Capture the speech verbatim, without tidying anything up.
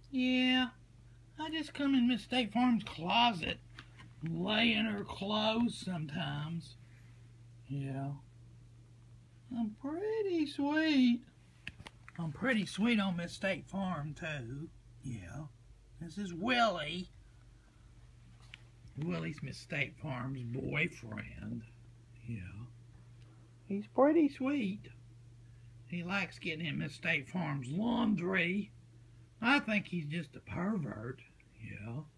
Yeah, I just come in Miss State Farm's closet, lay in her clothes sometimes. Yeah. I'm pretty sweet. I'm pretty sweet on Miss State Farm, too. Yeah. This is Willie. Willie's Miss State Farm's boyfriend. Yeah. He's pretty sweet. He likes getting in Miss State Farm's laundry. I think he's just a pervert. Yeah.